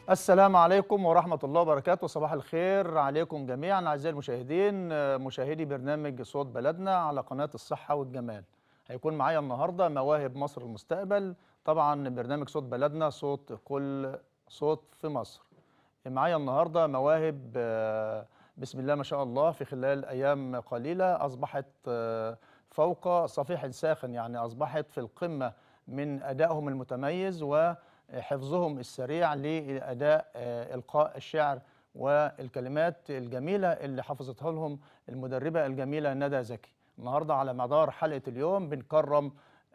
السلام عليكم ورحمة الله وبركاته. صباح الخير عليكم جميعا أعزائي المشاهدين، مشاهدي برنامج صوت بلدنا على قناة الصحة والجمال. هيكون معايا النهاردة مواهب مصر المستقبل. طبعا برنامج صوت بلدنا صوت كل صوت في مصر. معايا النهاردة مواهب بسم الله ما شاء الله في خلال أيام قليلة أصبحت فوق صفيح ساخن، يعني أصبحت في القمة من أدائهم المتميز وحفظهم السريع لأداء إلقاء الشعر والكلمات الجميلة اللي حفظتها لهم المدربة الجميلة ندى زكي. النهاردة على مدار حلقة اليوم بنكرم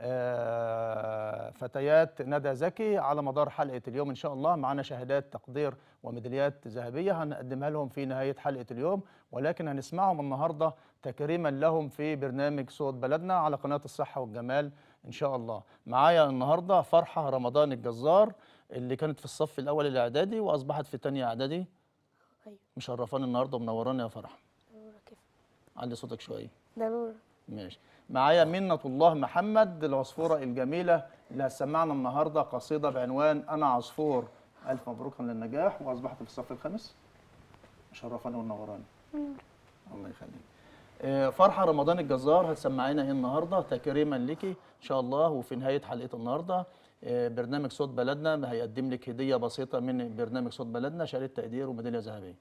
فتيات ندى زكي على مدار حلقة اليوم. إن شاء الله معنا شهادات تقدير وميداليات ذهبية هنقدمها لهم في نهاية حلقة اليوم، ولكن هنسمعهم النهاردة تكريما لهم في برنامج صوت بلدنا على قناة الصحة والجمال إن شاء الله. معايا النهاردة فرحة رمضان الجزار اللي كانت في الصف الأول الإعدادي وأصبحت في تانية إعدادي. ايوه. مشرفاني النهاردة ومنوراني يا فرحة. نورة كيف؟ علي صوتك شوية. ده نور. ماشي. معايا منة الله محمد العصفورة الجميلة اللي هتسمعنا النهاردة قصيدة بعنوان أنا عصفور. ألف مبروك على النجاح وأصبحت في الصف الخامس. مشرفاني ومنوراني. الله يخليك. فرحة رمضان الجزار هتسمعينا ايه النهارده تكريما ليكي ان شاء الله. وفي نهايه حلقه النهارده برنامج صوت بلدنا هيقدم لك هديه بسيطه من برنامج صوت بلدنا، شهاده تقدير وميداليه ذهبيه.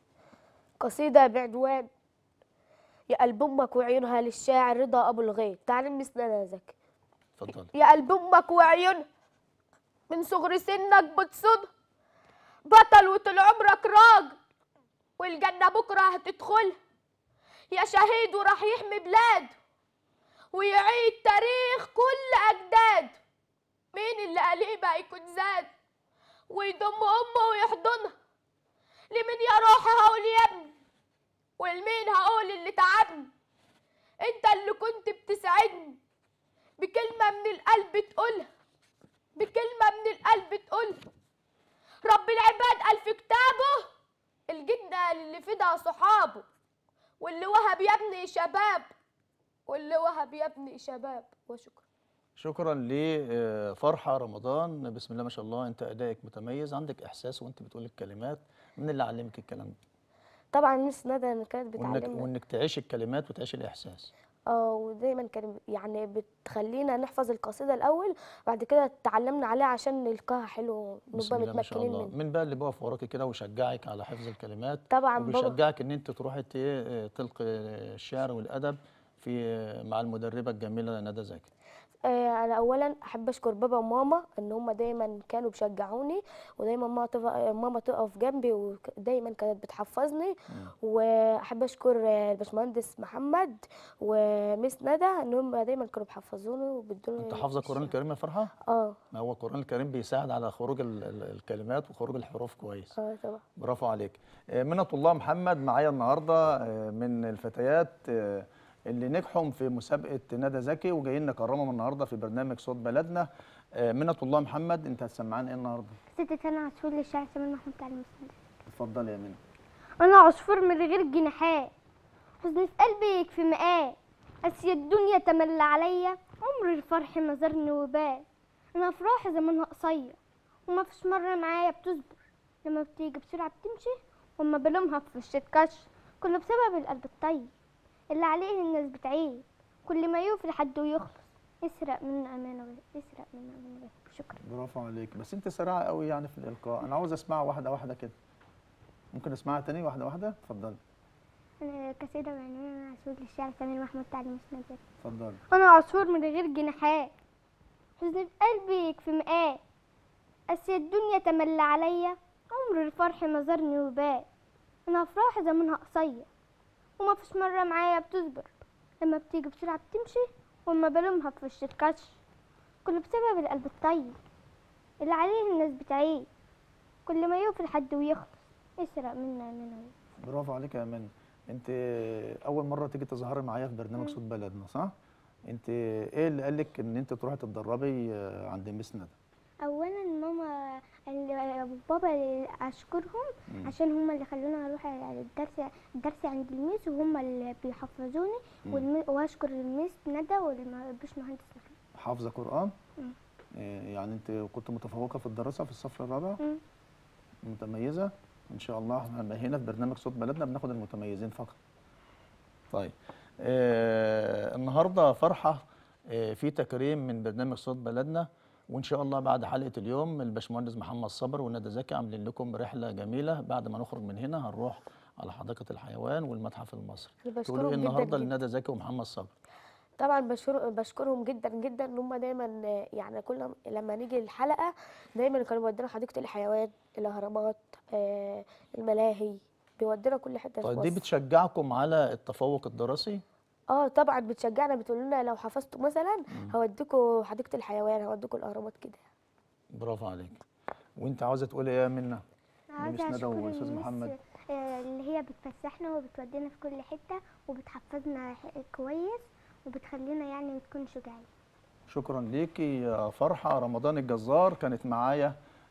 قصيدة بعنوان يا قلب امك وعيونها للشاعر رضا ابو الغيط. تعالى نسنا زكي. اتفضلي. يا قلب امك وعيونها من صغر سنك بتصد بطل وطول عمرك راجل والجنة بكرة هتدخلها. يا شهيد وراح يحمي بلاده ويعيد تاريخ كل أجداده. مين اللي قليبه هيكون زاد ويضم أمه ويحضنها؟ لمين يا روحي هقول يا ابني ولمين هقول اللي تعبني؟ انت اللي كنت بتسعدني بكلمة من القلب تقولها، بكلمة من القلب تقولها. رب العباد قال في كتابه الجنة اللي فدها صحابه واللي وهب يا ابني شباب واللي وهب يا ابني شباب. وشكرا. شكرا لفرحة رمضان. بسم الله ما شاء الله، انت ادائك متميز، عندك احساس وانت بتقول الكلمات. من اللي علمك الكلام ده؟ طبعا مس ندى كانت بتعلمنا وانك تعيش الكلمات وتعيش الاحساس. ودايما كانت يعني بتخلينا نحفظ القصيدة الأول بعد كده اتعلمنا عليها عشان نلقاها حلو بسم نبقى الله ما شاء متمكنين الله. منه. مين بقى اللي بيقف وراكي كده ويشجعك على حفظ الكلمات طبعا بابا. وبيشجعك ان انت تروحي تلقي الشعر والادب في مع المدربه الجميله ندى زكي؟ انا اولا احب اشكر بابا وماما ان هم دايما كانوا بيشجعوني ودايما ماما تقف جنبي ودايما كانت بتحفظني. واحب اشكر الباشمهندس محمد وميس ندى ان هم دايما كانوا بيحفظوني وبيدوني. انت حافظه القران الكريم يا فرحه؟ ما هو القران الكريم بيساعد على خروج الكلمات وخروج الحروف كويس. طبعا. برافو عليك. منة الله محمد معايا النهارده من الفتيات اللي نجحوا في مسابقه ندى زكي وجايين نكرمهم النهارده في برنامج صوت بلدنا. منة الله محمد انت هتسمعانا ايه النهارده؟ ستة أنا عصفور للشاعر سمير محمود علي مسند. اتفضل يا منى. أنا عصفور من غير جناحات حزن في قلبي يكفي مقات قاسية الدنيا تملى عليا عمر الفرح نظرني وبال. أنا أفراحي زمانها قصير وما فيش مرة معايا بتصبر لما بتيجي بسرعة بتمشي وما بلومها في وش تكش. كله بسبب القلب الطيب اللي عليه الناس بتعيب كل ما يوفي لحد ويخلص يسرق منا أمانة يسرق منا أمانة. شكرا. برافو عليك، بس انت سريعه قوي يعني في الالقاء. انا عاوز اسمعها واحده واحده كده. ممكن اسمعها تاني واحده واحده؟ اتفضلي. قصيدة بعنوان أنا عصفور للشاعر سمير محمود علي مسند. اتفضلي. أنا عصفور من غير جناحات حزن في قلبي يكفي مقات قاسية الدنيا تملى عليا عمر الفرح نظرني وبال. أنا أفراحي زمانها قصير وما فيش مرة معايا بتصبر لما بتيجي بسرعة بتمشي وما بلومها في وش الكش. كله بسبب القلب الطيب اللي عليه الناس بتعيب كل ما يوفي لحد ويخلص يسرق منا منه. برافو عليك يا منى. انت اول مره تيجي تظهري معايا في برنامج صوت بلدنا صح؟ انت ايه اللي قالك ان انت تروحي تتدربي عند ميس ندى؟ اولا ماما وبابا اشكرهم عشان هم اللي خلوني اروح الدرس عند الميس وهم اللي بيحفظوني واشكر الميس ندى والباشمهندس محمد. حافظه قران؟ يعني انت كنت متفوقه في الدراسه في الصف الرابع؟ متميزه ان شاء الله. احنا هنا في برنامج صوت بلدنا بناخد المتميزين فقط. طيب النهارده فرحه في تكريم من برنامج صوت بلدنا، وان شاء الله بعد حلقه اليوم الباشمهندس محمد صبر وندى زكي عاملين لكم رحله جميله. بعد ما نخرج من هنا هنروح على حديقه الحيوان والمتحف المصري. تقولوا ايه النهارده لندى زكي ومحمد صبر؟ طبعا بشكرهم جدا جدا ان هم دايما يعني كل لما نيجي الحلقه دايما كانوا بيودونا حديقه الحيوان، الاهرامات، الملاهي، بيودونا كل حته. طيب دي بتشجعكم على التفوق الدراسي؟ طبعا بتشجعنا، بتقول لنا لو حفظتوا مثلا هوديكوا حديقه الحيوان، هوديكوا الاهرامات كده. برافو عليك. وانت عاوزه تقولي ايه يا منى؟ عاوزه ندى اشكر واستاذ محمد اللي هي بتفسحنا وبتودينا في كل حته وبتحفظنا كويس وبتخلينا يعني نكون شجاعين. شكرا ليكي يا فرحه. رمضان الجزار كانت معايا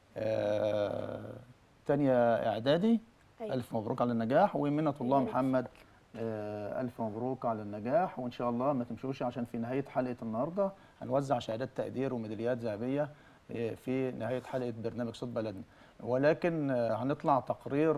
تانية اعدادي. أيوة. الف مبروك على النجاح. ومنة الله محمد الف مبروك على النجاح. وان شاء الله ما تمشوش عشان في نهايه حلقه النهارده هنوزع شهادات تقدير وميداليات ذهبيه في نهايه حلقه برنامج صوت بلدنا. ولكن هنطلع تقرير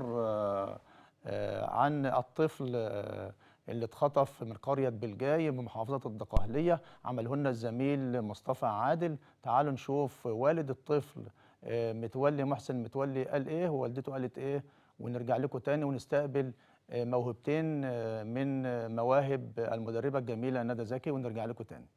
عن الطفل اللي اتخطف من قرية بلجاي بمحافظة الدقهلية، عمله لنا الزميل مصطفى عادل. تعالوا نشوف والد الطفل متولي محسن متولي قال ايه ووالدته قالت ايه، ونرجع لكم تاني ونستقبل موهبتين من مواهب المدربة الجميلة ندى زكي ونرجع لكم تاني.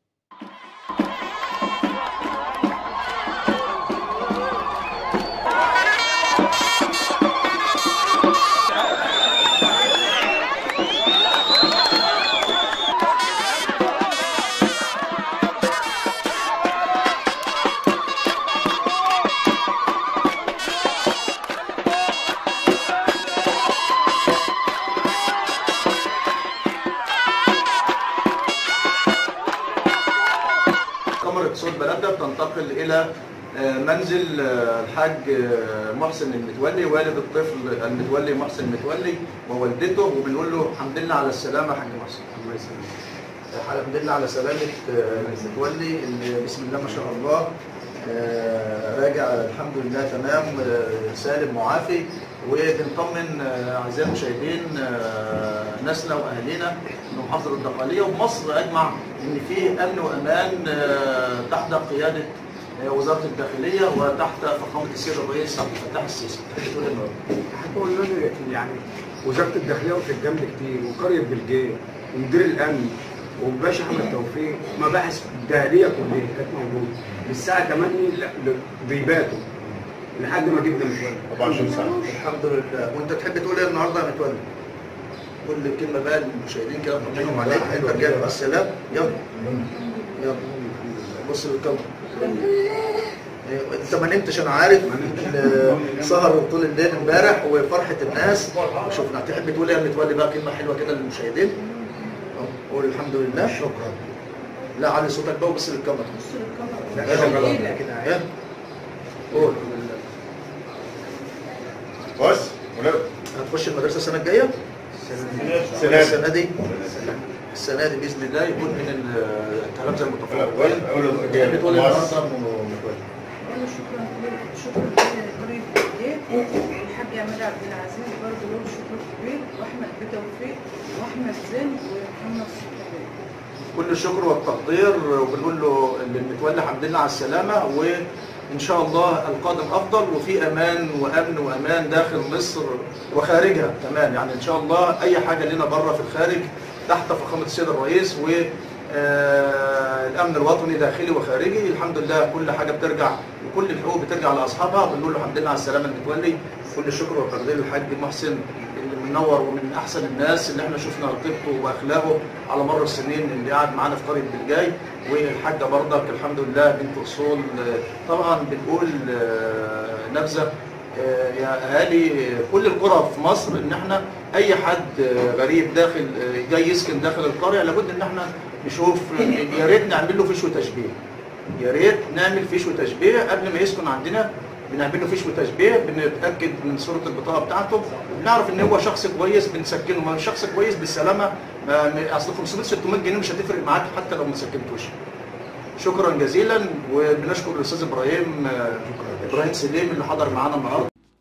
صوت بلدنا بتنتقل الى منزل الحاج محسن المتولي والد الطفل المتولي محسن متولي ووالدته، وبنقول له الحمد لله على السلامه يا حاج محسن. الله يسلمك. الحمد لله على سلامه المتولي اللي بسم الله ما شاء الله راجع الحمد لله تمام سالم معافي. وبنطمن اعزائي المشاهدين ناسنا واهالينا من محافظه الدقهليه ومصر اجمع ان في امن وامان تحت قياده وزاره الداخليه وتحت فخامه السيد الرئيس عبد الفتاح السيسي. هتقول يعني وزاره الداخليه وفي الجنب كتير وقريه بلجاي ومدير الامن وباشا احمد توفيق مباحث الداخليه كلها كانت موجوده للساعه 8 بيباتوا لحد ما جبنا متولي 24 ساعه. الحمد لله. وانت تحب تقول ايه النهارده يا متولي؟ كل كلمه بقى للمشاهدين كده نطمنهم عليك. انت جاي بالسلام. يلا يلا بص للكاميرا. انت ما نمتش انا عارف، سهر طول الليل امبارح وفرحه الناس شفنا. تحب تقول ايه يا متولي بقى كلمه حلوه كده للمشاهدين؟ قول الحمد لله. شكرا. لا علي صوتك بقى وبص للكاميرا. لا قول. بص ولو هتخش المدرسه السنه الجايه؟ السنه دي السنه دي باذن الله يكون من التلامذه المتفوقين. بتقول ايه النهارده متولي؟ شكرا لقريه بلجاي والحاج عماد عبد العزيز برضه له شكر كبير، واحمد بتوفيق واحمد زين ومحمد صبحي. كل الشكر والتقدير. وبنقول له المتولي الحمد لله على السلامه، وان شاء الله القادم افضل وفي امان وامن وامان داخل مصر وخارجها كمان. يعني ان شاء الله اي حاجه لنا بره في الخارج تحت فخامه السيد الرئيس والامن الوطني داخلي وخارجي. الحمد لله كل حاجه بترجع وكل الحقوق بترجع لاصحابها. بنقول له الحمد لله على السلامه المتولي. كل الشكر والتقدير للحاج محسن اللي منور ومن احسن الناس اللي احنا شفنا طيبته واخلاقه على مر السنين اللي قاعد معانا في قريه بلجاي. والحاجه برضك الحمد لله بنت اصول. طبعا بنقول نبذه يا اهالي كل القرى في مصر ان احنا اي حد غريب داخل جاي يسكن داخل القريه لابد ان احنا نشوف يا ريت نعمل له فيش وتشبيه. يا ريت نعمل فيش وتشبيه قبل ما يسكن عندنا. بنعمل له فيش وتشبيه، بنتاكد من صوره البطاقه بتاعته، بنعرف ان هو شخص كويس بنسكنه. ما شخص كويس بالسلامه اصل 500 600 جنيه مش هتفرق معاك حتى لو ما سكنتوش. شكرا جزيلا. وبنشكر الاستاذ ابراهيم سليم اللي حضر معانا النهارده.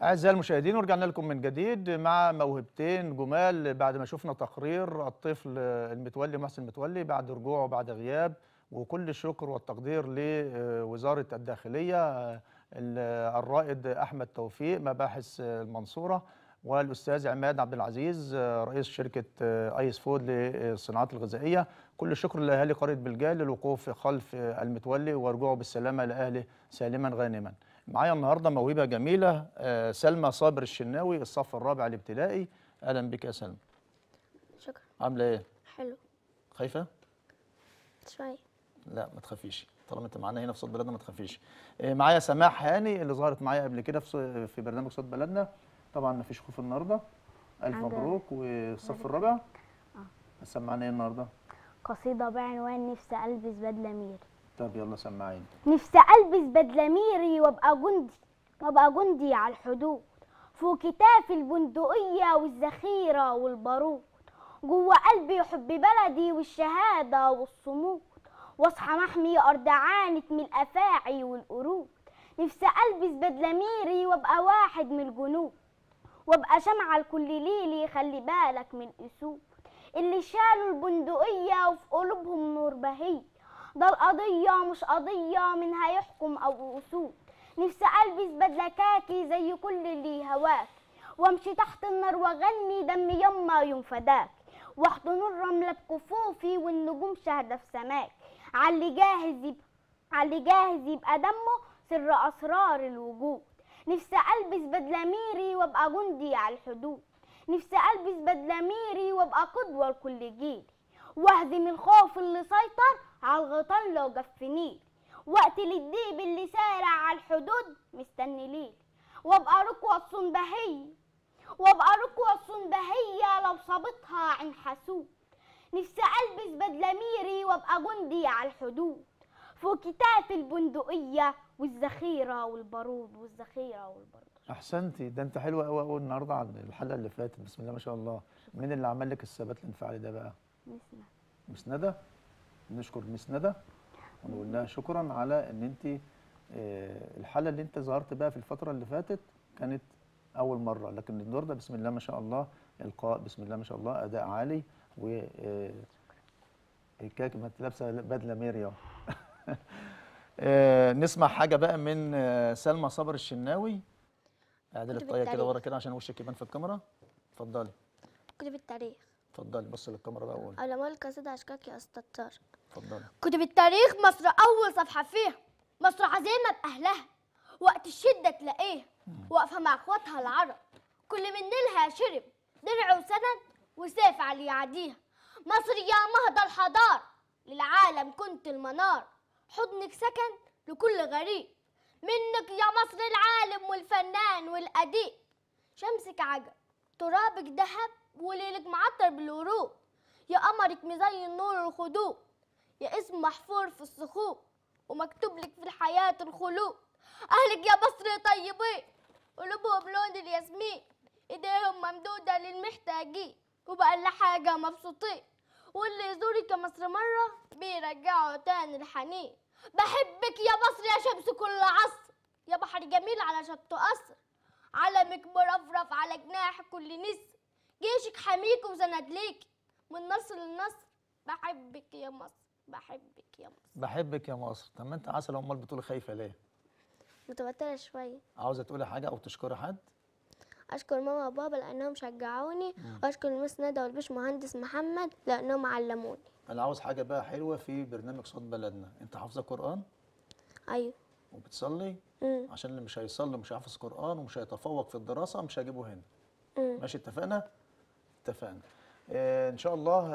أعزائي المشاهدين، ورجعنا لكم من جديد مع موهبتين جمال بعد ما شفنا تقرير الطفل المتولي محسن المتولي بعد رجوعه بعد غياب، وكل الشكر والتقدير لوزارة الداخلية، الرائد أحمد توفيق مباحث المنصورة، والأستاذ عماد عبد العزيز رئيس شركة أيس فود للصناعات الغذائية. كل الشكر لأهالي قرية بلجال للوقوف خلف المتولي ورجوعه بالسلامة لأهله سالما غانما. معايا النهارده موهبه جميله، سلمى صابر الشناوي، الصف الرابع الابتدائي. اهلا بك يا سلمى. شكرا. عامله ايه؟ حلو. خايفه؟ شوية. لا ما تخافيش، طالما انت معانا هنا في صوت بلدنا ما تخافيش. معايا سماح هاني اللي ظهرت معايا قبل كده في برنامج صوت بلدنا. طبعا ما فيش خوف النهارده. الف مبروك. والصف الرابع هتسمعنا ايه النهارده؟ قصيدة بعنوان نفسي ألبس بدلة ميري. طب يلا سمعيني. نفسي ألبس بدلة ميري وأبقى جندي على الحدود، فوق كتافي البندقية والذخيرة والبارود، جوه قلبي حب بلدي والشهادة والصمود، واصحى محمي أرض عانت من الأفاعي والقرود. نفسي ألبس بدلة ميري وأبقى واحد من الجنود، وأبقى شمعة لكل ليلي خلي بالك من الأسود اللي شالوا البندقية وفي قلوبهم نور بهي. ده القضية مش قضية من هيحكم أو أسود. نفسي ألبس بدلة كاكي زي كل اللي هواك، وامشي تحت النار واغني دم يما يوم فداك، واحضن الرملة بكفوفي والنجوم شاهدة في سماك، عاللي جاهز يبقى دمه سر أسرار الوجود. نفسي ألبس بدلة ميري وابقى جندي على الحدود، نفسي ألبس بدلة ميري وابقى قدوة لكل جيل، واهزم الخوف اللي سيطر على الغيطان لو جفنيل، واقتل الديب اللي سارع على الحدود مستني ليل، وابقى ركوة صنبهية لو صابتها عن حسود. نفسي ألبس بدلة ميري وابقى جندي على الحدود، فوق كتاف البندقية والذخيرة والبارود احسنتي، ده انت حلوه قوي قوي النهارده عن الحلقه اللي فاتت. بسم الله ما شاء الله. مين اللي عمل لك الثبات الانفعالي ده بقى؟ مس ندى. نشكر مس ندى ونقول لها شكرا على ان انت الحلقه اللي انت ظهرت بقى في الفتره اللي فاتت كانت اول مره، لكن النهارده بسم الله ما شاء الله القاء بسم الله ما شاء الله اداء عالي. و الكاك ما انت لابسه بدله ميريا. نسمع حاجه بقى من سلمى صابر الشناوي. اعدلي الطاقيه كده ورا كده عشان وشك يبان في الكاميرا. اتفضلي. كتب التاريخ. اتفضلي بصي للكاميرا بقى وقولي. على مال قصيدة أشكاك يا أستاذ. اتفضلي. كتب التاريخ مصر أول صفحة فيها، مصر عزيمة بأهلها، وقت الشدة تلاقيها واقفة مع إخواتها العرب، كل من نيلها شرب درع وسند وسيف على اللي يعديها. مصر يا مهد الحضارة للعالم كنت المنار، حضنك سكن لكل غريب، منك يا مصر العالم والفنان والأديب. شمسك عجب، ترابك ذهب، وليلك معطر بالورود، يا قمرك مزين نور الخدود، يا اسم محفور في الصخور ومكتوب لك في الحياة الخلود. أهلك يا مصر طيبين، قلوبهم لون الياسمين، ايديهم ممدودة للمحتاجين، وبأقل حاجة مبسوطين، واللي يزورك يا مصر مرة بيرجعوا تاني الحنين. بحبك يا مصر يا شمس كل عصر، يا بحر جميل على شط قصر، علمك مرفرف على جناح كل نسر، جيشك حميك وسند ليك من نصر لنصر. بحبك يا مصر، بحبك يا مصر، بحبك يا مصر. طب ما انت عسل، امال بتقولي خايفه ليه؟ متوترة شوية. عاوزه تقولي حاجه او تشكري حد؟ أشكر ماما وبابا لأنهم شجعوني، وأشكر المس ندى والبش مهندس محمد لأنهم علموني. انا عاوز حاجه بقى حلوه في برنامج صوت بلدنا. انت حافظه قران؟ أيوه. وبتصلي؟ عشان اللي مش هيصلي ومش هيحفظ قران ومش هيتفوق في الدراسه مش هجيبه هنا. ماشي اتفقنا؟ اتفقنا. ان شاء الله.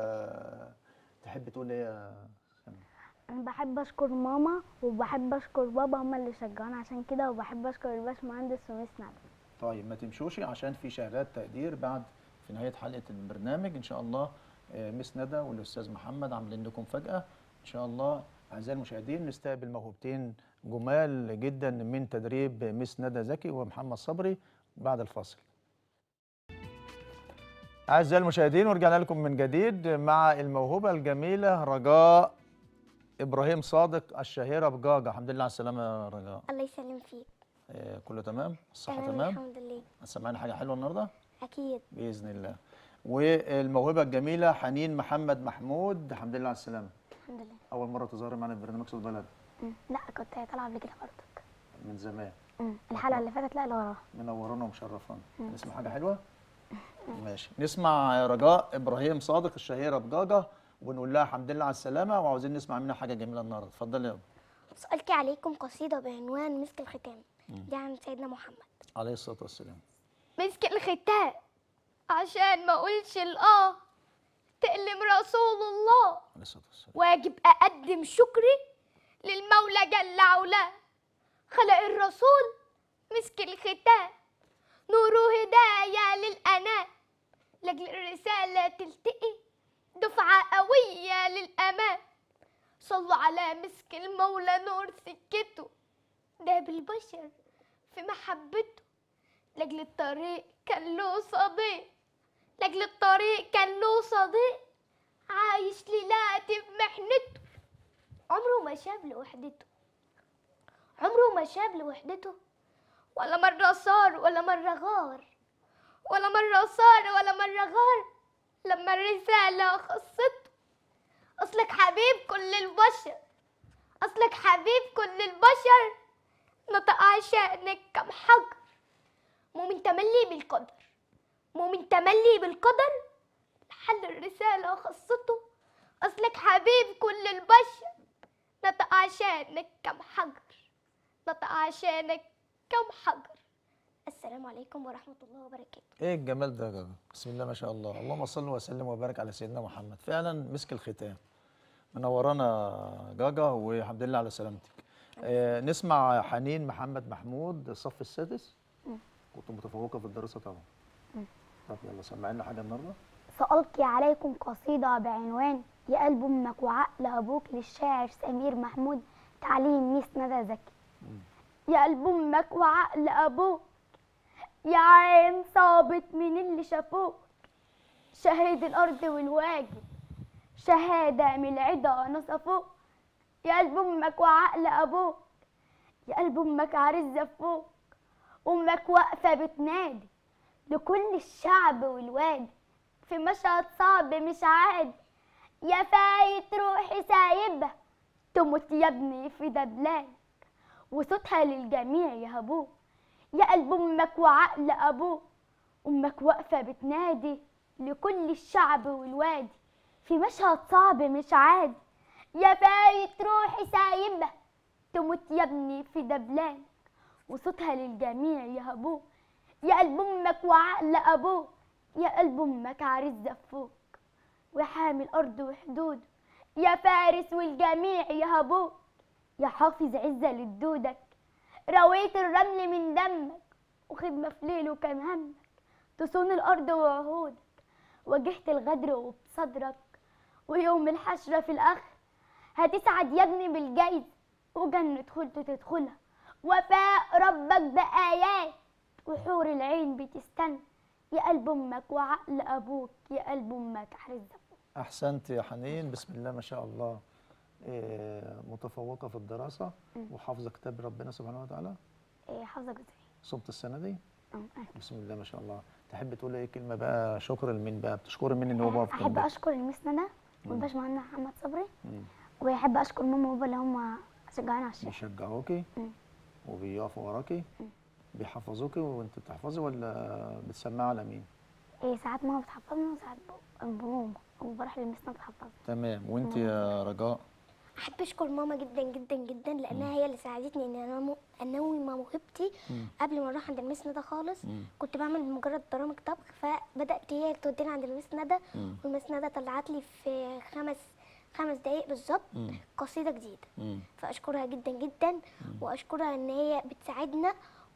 تحب تقول ايه يا سلمى؟ أنا بحب أشكر ماما وبحب أشكر بابا، هما اللي شجعوني عشان كده، وبحب أشكر الباشمهندس ومس ندى. طيب ما تمشوش عشان في شهادات تقدير بعد في نهايه حلقه البرنامج ان شاء الله. مس ندى والاستاذ محمد عاملين لكم فجاه ان شاء الله. اعزائي المشاهدين نستقبل موهبتين جمال جدا من تدريب مس ندى زكي ومحمد صبري بعد الفاصل. أعزائي المشاهدين ورجعنا لكم من جديد مع الموهوبة الجميلة رجاء إبراهيم صادق الشهيرة بجاجة. الحمد لله على السلامة يا رجاء. الله يسلم فيك. كله تمام؟ الصحة تمام تمام؟ الحمد لله. هتسمعنا حاجة حلوة النهاردة؟ اكيد. بإذن الله. والموهبة الجميلة حنين محمد محمود، الحمد لله على السلامة. الحمد لله. أول مرة تظهري معانا في برنامج صوت بلد. لا كنت طالعه قبل كده برضك. من زمان. الحلقه اللي فاتت لا اللي وراها. منورانا ومشرفانا. نسمع حاجة حلوة؟ ماشي، نسمع رجاء إبراهيم صادق الشهيرة بجاجة ونقول لها الحمد لله على السلامة، وعاوزين نسمع منها حاجة جميلة النهاردة. اتفضلي يا سألتي عليكم قصيده بعنوان مسك الختام، دي عن سيدنا محمد عليه الصلاة والسلام. مسك الختام عشان ما اقولش الاه تألم رسول الله. عليه الصلاة والسلام. واجب اقدم شكري للمولى جل علاه، خلق الرسول مسك الختام نوره هداية للأنام، لأجل الرسالة تلتقي دفعة قوية للأمام. صلوا على مسك المولى نور سكته، ده بالبشر في محبته، لأجل الطريق كان له صديق، لأجل الطريق كان له صديق عايش ليلاتي بمحنته. عمره ما شاب لوحدته، عمره ما شاب لوحدته، ولا مرة صار ولا مرة غار، ولا مرة صار ولا مرة غار لما الرسالة خصته. أصلك حبيب كل البشر، أصلك حبيب كل البشر، نطق عشانك كم حجر. مؤمن تملي بالقدر، مؤمن تملي بالقدر لحل الرسالة خصته. أصلك حبيب كل البشر، نطق عشانك كم حجر، نطق عشانك كم حجر. السلام عليكم ورحمة الله وبركاته. ايه الجمال ده يا جاجا؟ بسم الله ما شاء الله، اللهم صل وسلم وبارك على سيدنا محمد. فعلا مسك الختام. منورانا جاجا والحمد لله على سلامتك. نسمع حنين محمد محمود الصف السادس. كنت متفوقة في الدراسة طبعا. طب يلا سمعنا حاجة النهارده. سألقي عليكم قصيدة بعنوان يا قلب أمك وعقل أبوك للشاعر سمير محمود، تعليم ميس ندى زكي. يا قلب أمك وعقل أبوك، يا عين صابت من اللي شافوك، شهيد الأرض والواجب شهادة من العدا نصفوك. يا قلب أمك وعقل أبوك، يا قلب أمك عريس زفوك، أمك واقفة بتنادي لكل الشعب والوادي في مشهد صعب مش عادي. يا فايت روحي سايبة تموت يا ابني في دبلانك، وصوتها للجميع يهبوك. يا قلب أمك وعقل أبوك، أمك واقفة بتنادي لكل الشعب والوادي في مشهد صعب مش عادي. يا فايت روحي سايبة تموت يا ابني في دبلانك، وصوتها للجميع يهبوك. يا قلب أمك وعقل أبوك، يا قلب أمك عريس زفوك وحامي الأرض وحدوده، يا فارس والجميع يهبوك. يا حافظ عزة لجدودك، رويت الرمل من دمك وخدمة في ليل وكان همك تصون الأرض وعهودك. واجهت الغدر وبصدرك، ويوم الحشرة في الآخر هتسعد يا ابني بالجايزة، وجنة خلت تدخلها وفاء ربك بآيات، وحور العين بتستنى. يا قلب أمك وعقل أبوك، يا قلب أمك عريس زفوك. أحسنت يا حنين، بسم الله ما شاء الله. متفوقة في الدراسة وحافظة كتاب ربنا سبحانه وتعالى. حافظة جزئية. صمت السنة دي؟ بسم الله ما شاء الله. تحب تقول ايه كلمة بقى شكر لمين بقى؟ بتشكر مين ان هو واقف جنبك؟ أحب أشكر الميس ندى والباشمهندس محمد صبري، وأحب أشكر ماما وبابا اللي هم شجعوني على الشيء. بيشجعوكي وبيقفوا وراكي، بيحفظوكي وانت بتحفظي ولا بتسمعي على مين؟ ساعات ماما بتحفظني وساعات بابا، وبروح للميس ندى تحفظني. تمام. وانت يا رجاء؟ احب اشكر ماما جدا جدا جدا، لانها هي اللي ساعدتني ان انا انوي موهبتي. قبل ما اروح عند الميس ندى خالص كنت بعمل مجرد برامج طبخ، فبدات هي توديني عند الميس ندى، والميس ندى طلعت لي في خمس دقايق بالظبط قصيده جديده. فاشكرها جدا جدا، واشكرها ان هي بتساعدنا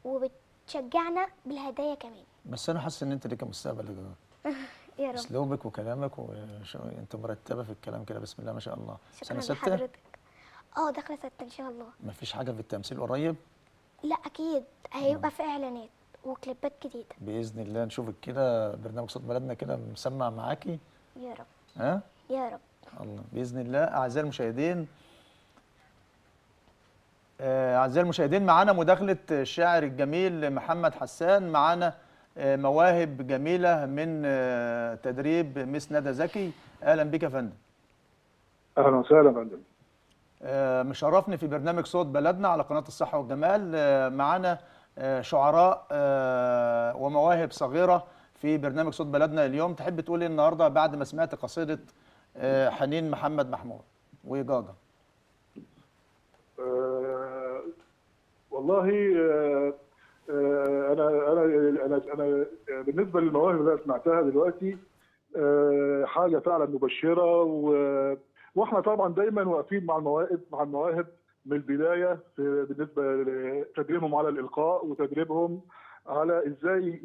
وبتشجعنا بالهدايا كمان. بس انا حاسس ان انت ليك مستقبل يا جاجا. يا رب. اسلوبك وكلامك انت مرتبه في الكلام كده، بسم الله ما شاء الله. شكرا سنه 6؟ لحضرتك. داخله 6 ان شاء الله. مفيش حاجه في التمثيل قريب؟ لا اكيد هيبقى في اعلانات وكليبات جديده باذن الله نشوفك كده برنامج صوت بلدنا كده مسمع معاكي. يا رب. ها؟ يا رب. الله باذن الله. اعزائي المشاهدين، أعزائي المشاهدين، معانا مداخلة الشاعر الجميل محمد حسان، معانا مواهب جميلة من تدريب مس ندى زكي. أهلا بك يا فندم. اهلا وسهلا يا فندم. مشرفني في برنامج صوت بلدنا على قناة الصحة والجمال. معانا شعراء ومواهب صغيرة في برنامج صوت بلدنا اليوم. تحب تقول ايه النهارده بعد ما سمعت قصيدة حنين محمد محمود وجاجا؟ والله انا بالنسبه للمواهب اللي أنا سمعتها دلوقتي حاجه فعلا مبشره، واحنا طبعا دايما واقفين مع المواهب من البدايه بالنسبه لتدريبهم على الالقاء وتدريبهم على ازاي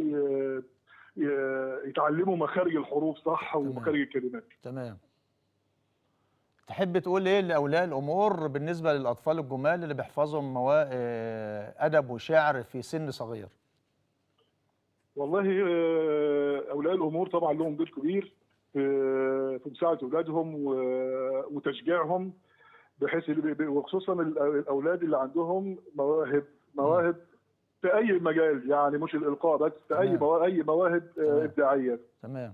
يتعلموا مخارج الحروف صح ومخارج الكلمات. تمام. تحب تقول ايه لاولياء الامور بالنسبه للاطفال الجمال اللي بيحفظوا ادب وشعر في سن صغير؟ والله اولياء الامور طبعا لهم دور كبير في مساعده اولادهم وتشجيعهم، بحيث وخصوصا الاولاد اللي عندهم مواهب في اي مجال، يعني مش الالقاء بس، في اي مواهب ابداعيه. تمام.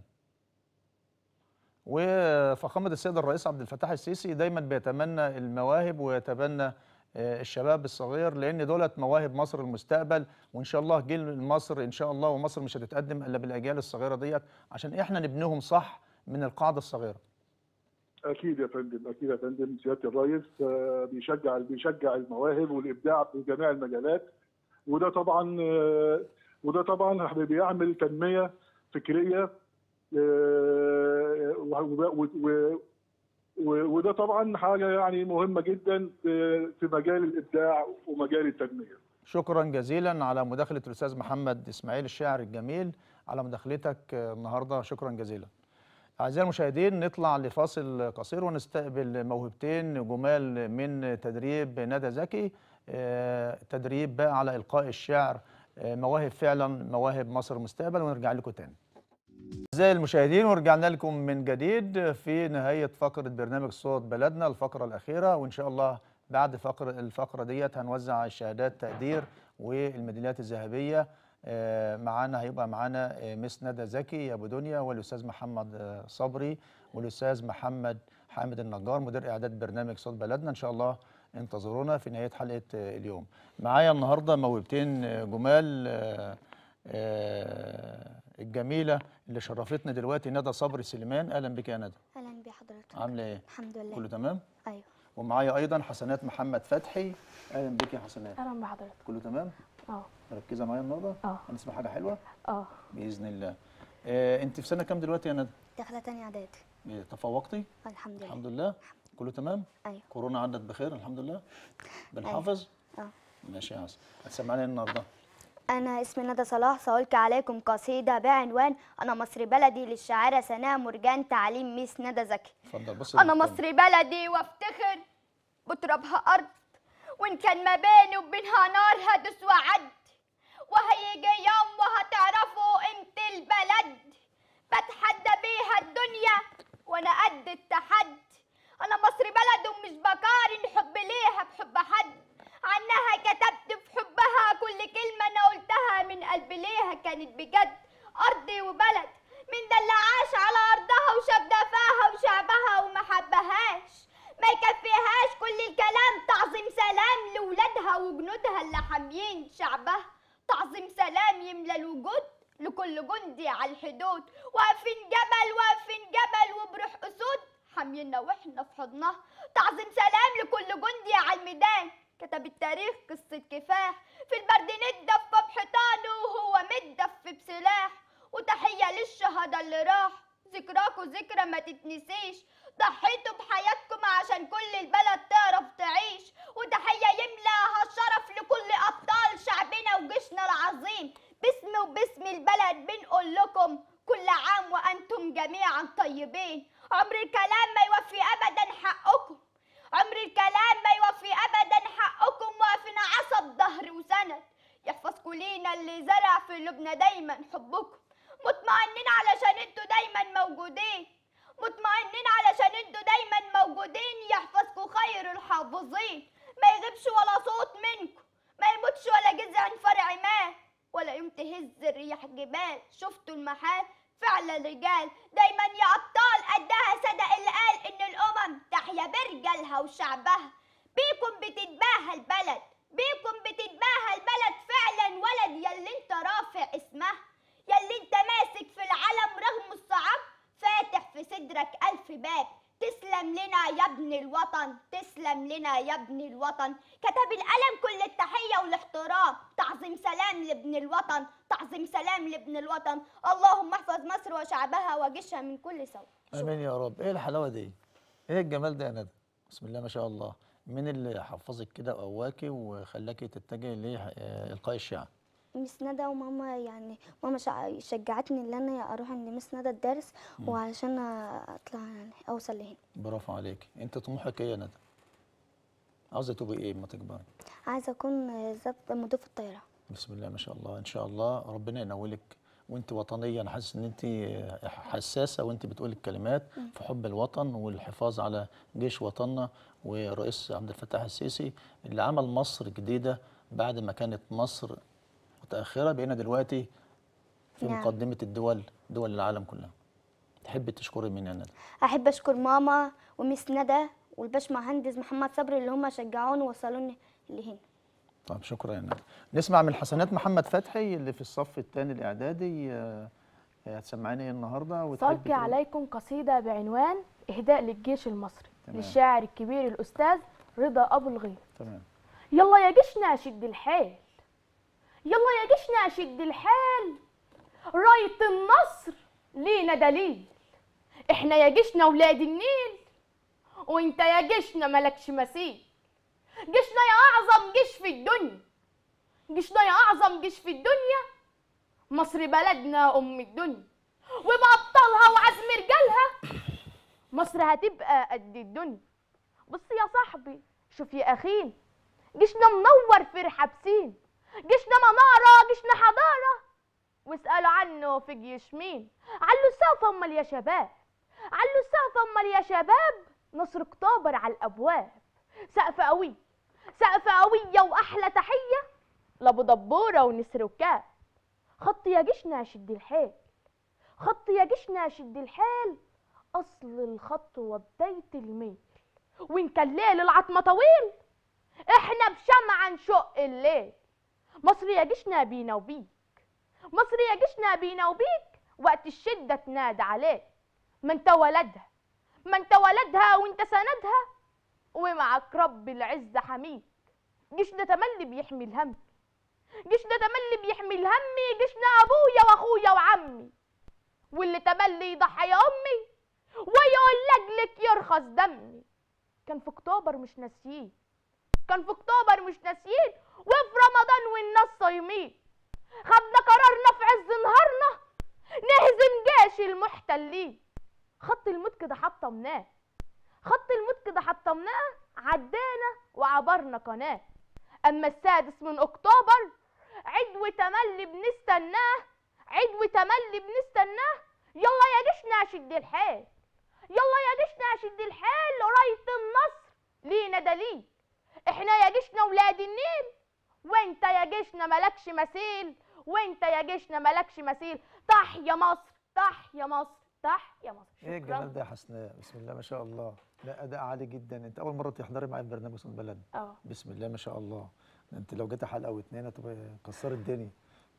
وفخامة السيد الرئيس عبد الفتاح السيسي دايما بيتمنى المواهب ويتبنى الشباب الصغير، لان دولت مواهب مصر المستقبل، وان شاء الله جيل مصر ان شاء الله، ومصر مش هتتقدم الا بالاجيال الصغيره ديت عشان احنا نبنيهم صح من القاعده الصغيره. اكيد يا فندم، اكيد يا فندم. سياده الرئيس بيشجع المواهب والابداع في جميع المجالات، وده طبعا بيعمل تنميه فكريه، وده طبعا حاجه يعني مهمه جدا في مجال الابداع ومجال التنميه. شكرا جزيلا على مداخله الاستاذ محمد اسماعيل الشاعر الجميل، على مداخلتك النهارده، شكرا جزيلا. اعزائي المشاهدين، نطلع لفاصل قصير ونستقبل موهبتين جمال من تدريب ندى زكي، تدريب بقى على القاء الشعر، مواهب فعلا مواهب مصر المستقبل، ونرجع لكم تاني. أعزائي المشاهدين، ورجعنا لكم من جديد في نهاية فقرة برنامج صوت بلدنا، الفقرة الأخيرة، وإن شاء الله بعد الفقرة ديت هنوزع الشهادات تقدير والميداليات الذهبية. هيبقى معانا مس ندى زكي أبو دنيا، والأستاذ محمد صبري، والأستاذ محمد حامد النجار، مدير إعداد برنامج صوت بلدنا. إن شاء الله انتظرونا في نهاية حلقة اليوم. معايا النهاردة موهبتين جمال الجميلة اللي شرفتنا دلوقتي، ندى صبري سليمان. اهلا بك يا ندى. اهلا بحضرتك. عامله ايه؟ الحمد لله. كله تمام؟ ايوه. ومعايا ايضا حسنات محمد فتحي. اهلا بك يا حسنات. اهلا بحضرتك. كله تمام؟ اه. مركزه معايا النهارده؟ هنسمع حاجه حلوه؟ باذن الله. انت في سنه كام دلوقتي يا ندى؟ داخله تانية اعدادي. تفوقتي؟ الحمد لله. الحمد لله. كله تمام؟ ايوه. كورونا عدت بخير الحمد لله. بنحافظ؟ ماشي يا حسن. هتسمعنا النهارده؟ أنا اسمي ندى صلاح، سألقي عليكم قصيدة بعنوان أنا مصري بلدي للشاعرة سناء مرجان، تعليم ميس ندى زكي. اتفضل. بص، أنا مصري بلدي وافتخر بترابها أرض، وإن كان ما بيني وبينها نار هدوس وعد، وهيجي يوم وهتعرفوا قيمة البلد، بتحدى بيها الدنيا وأنا قد التحدي. أنا مصري بلد ومش بقارن حب ليها بحب حد، عنها كتبت في حبها كل كلمة أنا قلتها من قلبي ليها كانت بجد. أرضي وبلد من ده اللي عاش على أرضها وشاف دفاها وشعبها وما حبهاش، ما يكفيهاش كل الكلام، تعظيم سلام لولادها وجنودها اللي حاميين شعبها، تعظيم سلام يملى الوجود لكل جندي على الحدود، واقفين جبل وبروح أسود حامينا واحنا في حضنها، تعظيم سلام لكل جندي على الميدان، كتب التاريخ قصة كفاح، في البرد ندف بحيطانه وهو متدف بسلاح، وتحية للشهداء اللي راح، ذكراكوا ذكرى ما تتنسيش، ضحيتوا بحياتكم عشان كل البلد تعرف تعيش، وتحية يملاها الشرف لكل أبطال شعبنا وجيشنا العظيم، باسمي وباسم البلد بنقول لكم كل عام وأنتم جميعا طيبين، عمر الكلام ما يوفي أبدا حقكم، عمر الكلام ما يوفي أبدا حقكم، واقفين عصب ظهر وسند، يحفظكوا لينا اللي زرع في قلوبنا دايما حبكم، مطمئنين علشان انتوا دايما موجودين، مطمئنين علشان انتوا دايما موجودين، يحفظكوا خير الحافظين، ما يغيبش ولا صوت منكم، ما يموتش ولا جذع فرع ما، ولا يوم تهز الرياح جبال. شفتوا المحال فعلا رجال، دايما يا ابطال قدها. صدق اللي قال ان الامم تحيا برجالها وشعبها. بيكم بتتباهى البلد، بيكم بتتباهى البلد فعلا ولد. ياللي انت رافع اسمها، ياللي انت ماسك في العلم رغم الصعاب، فاتح في صدرك 1000 باب. تسلم لنا يا ابن الوطن، تسلم لنا يا ابن الوطن. كتب القلم كل التحية والاحترام. تعظيم سلام لابن الوطن، تعظيم سلام لابن الوطن. اللهم احفظ مصر وشعبها وجيشها من كل سوء. امين يا رب. ايه الحلاوه دي؟ ايه الجمال ده يا ندى؟ بسم الله ما شاء الله. مين اللي حفظك كده وقواكي وخلاكي تتجهي لإلقاء الشعر؟ مس ندى وماما، يعني ماما شجعتني ان انا اروح عند مس ندى الدرس، وعلشان اطلع يعني اوصل لهنا. برافو عليك. انت طموحك ايه يا ندى؟ عاوزه تبقي ايه اما تكبري؟ عايزه اكون ضابط مضيف الطيران. بسم الله ما شاء الله. ان شاء الله ربنا ينولك. وانت وطنيه، انا حاسس ان انت حساسه وانت بتقولي الكلمات في حب الوطن والحفاظ على جيش وطننا. والرئيس عبد الفتاح السيسي اللي عمل مصر جديده بعد ما كانت مصر متاخره، بقينا دلوقتي في نعم. مقدمه دول العالم كلها. تحبي تشكري مين يا ندى؟ احب اشكر ماما ومس ندى والباشمهندس محمد صبري اللي هم شجعوني ووصلوني لهنا. طب شكرا يا ندى. نسمع من حسنات محمد فتحي اللي في الصف الثاني الاعدادي. هتسمعيني ايه النهارده؟ صلي عليكم قصيده بعنوان اهداء للجيش المصري. تمام. للشاعر الكبير الاستاذ رضا ابو الغيط. تمام. يلا يا جيشنا شد الحيل، يلا يا جيشنا شد الحيل، راية النصر لينا دليل. احنا يا جيشنا ولاد النيل، وانت يا جيشنا ملكش مثيل. جيشنا يا اعظم جيش في الدنيا، جيشنا يا اعظم جيش في الدنيا. مصر بلدنا ام الدنيا، وبأبطالها وعزم رجالها مصر هتبقى قد الدنيا. بص يا صاحبي، شوف يا اخينا، جيشنا منور في رحابسين، جيشنا منارة، جيشنا حضارة. واسألوا عنه في جيش مين؟ علوا السقف امال يا شباب، علوا السقف امال يا شباب. نصر اكتوبر على الابواب. سقف قوي، سقف قوية واحلى تحية لابو دبورة ونسر وكاب. خط يا جيشنا شد الحيل، خط يا جيشنا شد الحيل. اصل الخط وبداية الميل، وان كان ليل العتمة طويل احنا بشمعة نشق الليل. مصر يا جيشنا بينا وبيك، مصر يا جيشنا بينا وبيك. وقت الشدة تنادى عليك، ما انت ولدها، ما انت ولدها وانت سندها، ومعك رب العزة حميك. جيشنا تملي بيحمي الهم، جيشنا تملي بيحمي الهم. جيشنا ابويا واخويا وعمي، واللي تملي يضحي يا امي ويقول لاجلك يرخص دمي. كان في اكتوبر مش ناسيين، كان في اكتوبر مش ناسيين، وفي رمضان والناس صايمين خدنا قرارنا في عز نهارنا نهزم جيش المحتلين. خط الموت كده حطمناه، خط الموت كده حطمناه. عدينا وعبرنا قناه. اما السادس من اكتوبر عيد وتملي بنستناه، عيد وتملي بنستناه. يلا يا جيشنا شد الحيل، يلا يا جيشنا شد الحيل. راية النصر لينا دليل، احنا يا جيشنا ولاد النيل، وانت يا جيشنا ملكش مثيل، وانت يا جيشنا ملكش مثيل. تحيا مصر، تحيا مصر، تحيا مصر. ايه الجمال ده يا حسناء؟ بسم الله ما شاء الله. لا اداء عالي جدا. انت اول مره تحضري معايا في برنامج صوت بلد؟ بسم الله ما شاء الله. انت لو جيت حلقه واتنين هتبقى كسرت الدنيا.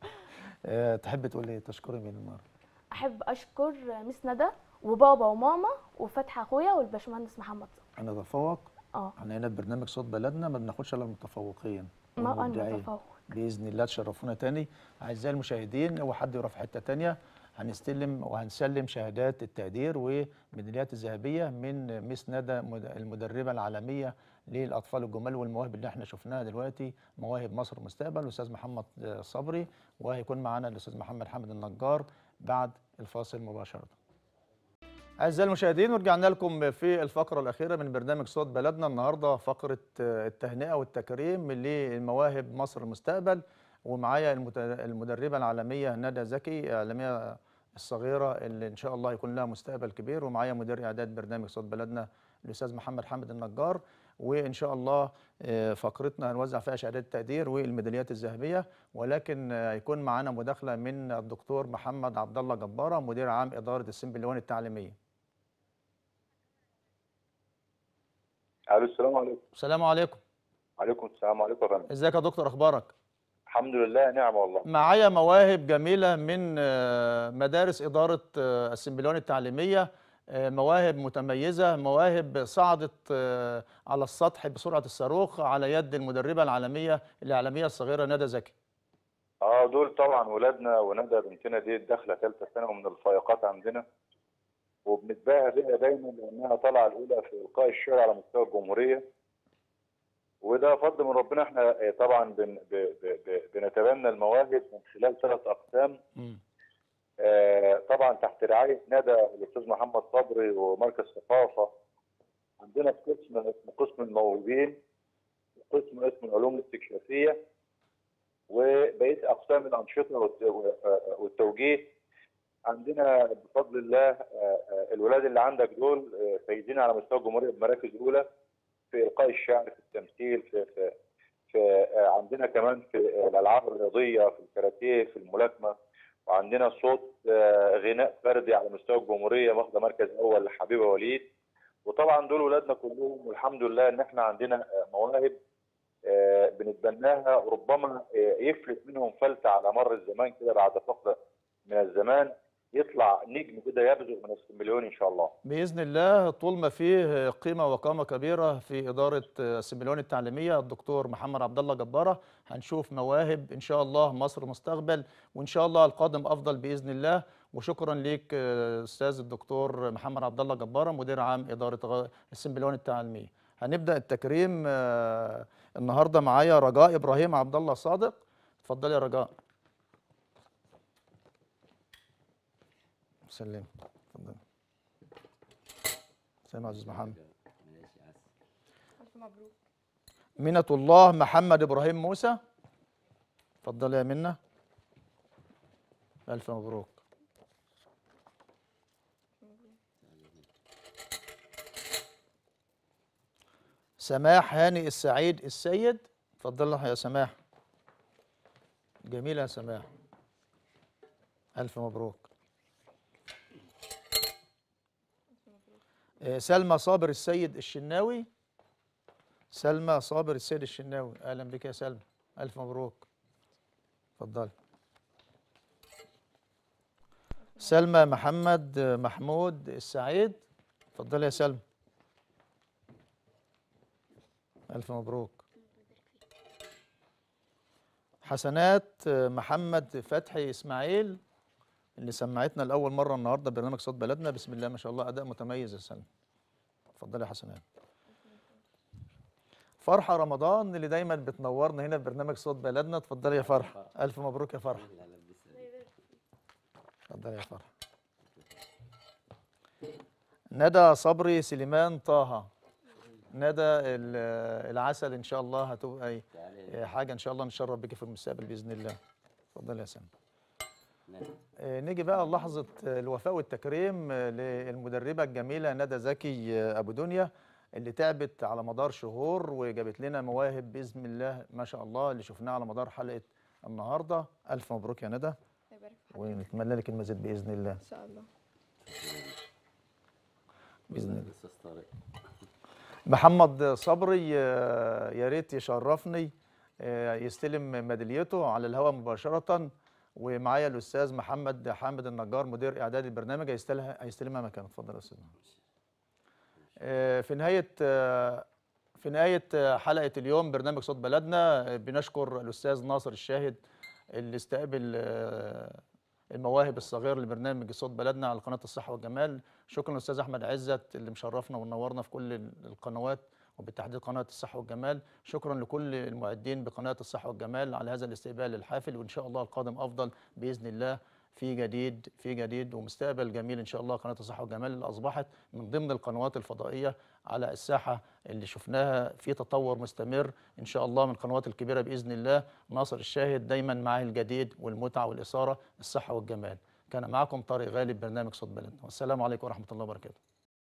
تحب تقول ايه؟ تشكري مين النهارده؟ احب اشكر مس ندى وبابا وماما وفتحي اخويا والباشمهندس محمد صبري. انا اتفوق. احنا هنا في برنامج صوت بلدنا ما بناخدش الا المتفوقين. ما انا متفوق باذن الله. تشرفونا تاني اعزائي المشاهدين. هو حد يروح في حته تانيه هنستلم وهنسلم شهادات التقدير وميداليات الذهبيه من مس ندى المدربه العالميه للاطفال الجمال والمواهب اللي احنا شفناها دلوقتي، مواهب مصر المستقبل، الاستاذ محمد صبري. وهيكون معانا الاستاذ محمد حامد النجار بعد الفاصل مباشره. أعزائي المشاهدين، ورجعنا لكم في الفقرة الأخيرة من برنامج صوت بلدنا. النهاردة فقرة التهنئة والتكريم للمواهب مصر المستقبل، ومعايا المدربة العالمية ندى زكي، الإعلامية الصغيرة اللي إن شاء الله يكون لها مستقبل كبير، ومعايا مدير إعداد برنامج صوت بلدنا الأستاذ محمد حامد النجار. وان شاء الله فقرتنا هنوزع فيها شهادات التقدير والميداليات الذهبيه، ولكن هيكون معانا مداخله من الدكتور محمد عبد الله جباره مدير عام اداره السنبليون التعليميه. الو، السلام عليكم. السلام عليكم. وعليكم السلام. عليكم يا فندم. ازيك يا دكتور، اخبارك؟ الحمد لله، نعم والله. معايا مواهب جميله من مدارس اداره السنبليون التعليميه، مواهب متميزه، مواهب صعدت على السطح بسرعه الصاروخ على يد المدربه العالميه الاعلاميه الصغيره ندى زكي. دول طبعا ولادنا، وندى بنتنا دي داخله ثالثه ثانوي ومن الفائقات عندنا، وبنتباهى بيها دايما لانها طالعه الاولى في القاء الشعر على مستوى الجمهوريه، وده فضل من ربنا. احنا طبعا بنتبنى المواهب من خلال 3 اقسام. طبعا تحت رعايه ندى الاستاذ محمد صبري ومركز ثقافه. عندنا قسم اسمه قسم الموهوبين، قسم اسمه العلوم الاستكشافيه، وبقيه اقسام الانشطه والتوجيه. عندنا بفضل الله الولاد اللي عندك دول فايزين على مستوى الجمهوريه بمراكز اولى في القاء الشعر، في التمثيل، في عندنا كمان في الالعاب الرياضيه، في الكاراتيه، في الملاكمه، وعندنا صوت غناء فردي على مستوى الجمهوريه واخده مركز اول لحبيبه وليد. وطبعا دول ولادنا كلهم، والحمد لله ان احنا عندنا مواهب بنتبناها، وربما يفلت منهم فلته على مر الزمان كده بعد فتره من الزمان يطلع نجم كده يبزغ من السنبليون ان شاء الله. باذن الله طول ما فيه قيمه وقامه كبيره في اداره السنبليون التعليميه الدكتور محمد عبد الله جباره، هنشوف مواهب ان شاء الله مصر مستقبل، وان شاء الله القادم افضل باذن الله. وشكرا ليك استاذ الدكتور محمد عبد الله جباره مدير عام اداره السنبليون التعليميه. هنبدا التكريم النهارده معايا رجاء ابراهيم عبد الله صادق. اتفضلي يا رجاء. سلم. اتفضل. سلام يا استاذ محمد. ألف مبروك. منة الله محمد ابراهيم موسى. اتفضل يا منة. الف مبروك. سماح هاني السعيد السيد. اتفضل يا سماح. جميلة يا سماح. الف مبروك. سلمى صابر السيد الشناوي. سلمى صابر السيد الشناوي، اهلا بك يا سلمى، الف مبروك. اتفضلي. سلمى محمد محمود السعيد. اتفضلي يا سلمى. الف مبروك. حسنات محمد فتحي اسماعيل اللي سمعتنا لاول مره النهارده برنامج صوت بلدنا، بسم الله ما شاء الله اداء متميز يا سلمى. اتفضلي يا حسنات. فرحه رمضان اللي دايما بتنورنا هنا في برنامج صوت بلدنا، اتفضلي يا فرحه. الف مبروك يا فرحه. اتفضلي يا فرحه. ندى صبري سليمان طه. ندى العسل ان شاء الله هتبقى حاجه ان شاء الله نشرف بك في المستقبل باذن الله. اتفضلي يا سلمى. نيجي بقى لحظة الوفاء والتكريم للمدربة الجميلة ندى زكي أبو دنيا اللي تعبت على مدار شهور وجابت لنا مواهب بإذن الله ما شاء الله اللي شفناها على مدار حلقة النهاردة. ألف مبروك يا ندى، ونتمنى لك المزيد بإذن الله. إن شاء الله. بإذن الله. محمد صبري يا ريت يشرفني يستلم ميداليته على الهواء مباشرة، ومعايا الاستاذ محمد حامد النجار مدير اعداد البرنامج هيستلمها مكانه. اتفضل يا استاذ. في نهايه حلقه اليوم برنامج صوت بلدنا بنشكر الاستاذ ناصر الشاهد اللي استقبل المواهب الصغيره لبرنامج صوت بلدنا على قناه الصحه والجمال. شكرا للاستاذ احمد عزت اللي مشرفنا ونورنا في كل القنوات وبالتحديد قناه الصحه والجمال. شكرا لكل المعدين بقناه الصحه والجمال على هذا الاستقبال الحافل، وان شاء الله القادم افضل باذن الله، في جديد ومستقبل جميل ان شاء الله. قناه الصحه والجمال اللي اصبحت من ضمن القنوات الفضائيه على الساحه اللي شفناها في تطور مستمر ان شاء الله من القنوات الكبيره باذن الله. ناصر الشاهد دايما معاه الجديد والمتعه والاثاره، الصحه والجمال. كان معكم طارق غالب برنامج صوت بلدنا، والسلام عليكم ورحمه الله وبركاته.